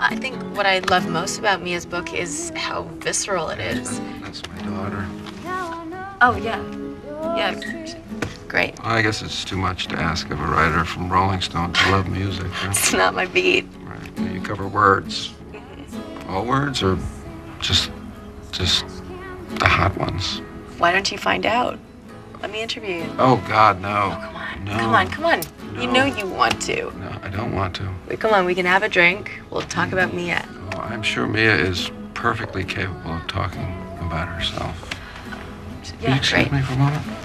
I think what I love most about Mia's book is how visceral it is. That's my daughter. Oh, yeah. Yeah. Great. Well, I guess it's too much to ask of a writer from Rolling Stone to love music. Huh? It's not my beat. Right. You cover words. All words or just the hot ones? Why don't you find out? Let me interview you. Oh, God, no. Oh, come on. No. Come on, come on. No. You know you want to. No, I don't want to. Wait, come on, we can have a drink. We'll talk about Mia. Oh, I'm sure Mia is perfectly capable of talking about herself. Will you Yeah, excuse great. me for a moment?